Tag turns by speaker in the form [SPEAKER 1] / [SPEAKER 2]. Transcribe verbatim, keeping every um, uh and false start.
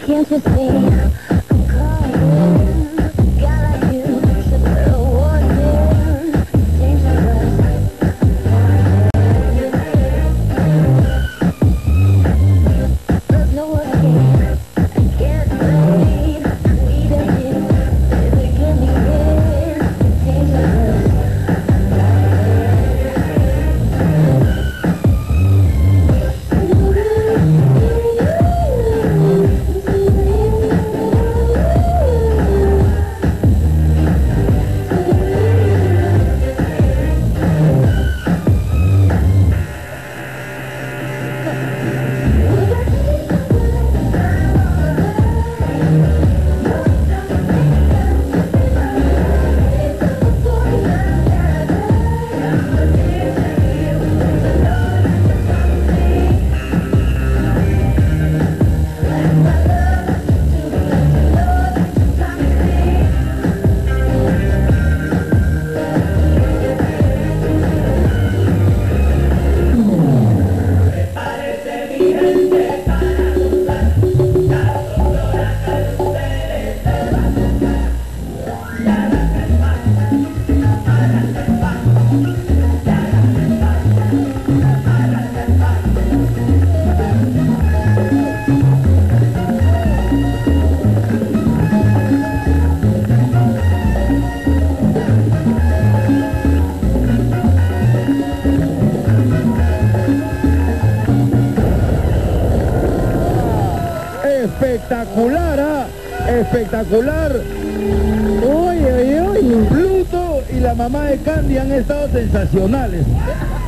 [SPEAKER 1] Can't you see I'm calling? Guy like you should throw one in. Dangerous. There's no escape. I can't blame. We don't need the beginning. Dangerous.
[SPEAKER 2] Espectacular, ¿ah? Espectacular. Oye, oye, oye, Pluto y la mamá de Candy han estado sensacionales.